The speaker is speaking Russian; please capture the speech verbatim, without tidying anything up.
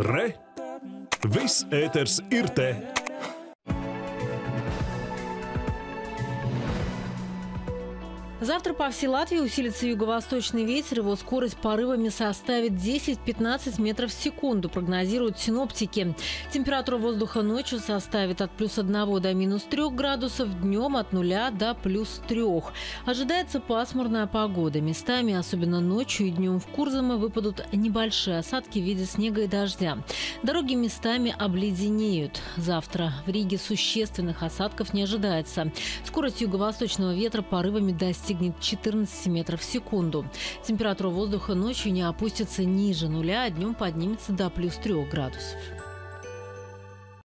Re! Viss ēters ir te! Завтра по всей Латвии усилится юго-восточный ветер. Его скорость порывами составит десять-пятнадцать метров в секунду, прогнозируют синоптики. Температура воздуха ночью составит от плюс одного до минус трех градусов, днем от нуля до плюс трех. Ожидается пасмурная погода. Местами, особенно ночью и днем в Курзаме, выпадут небольшие осадки в виде снега и дождя. Дороги местами обледенеют. Завтра в Риге существенных осадков не ожидается. Скорость юго-восточного ветра порывами достигнет четырнадцать метров в секунду. Температура воздуха ночью не опустится ниже нуля, а днем поднимется до плюс трех градусов.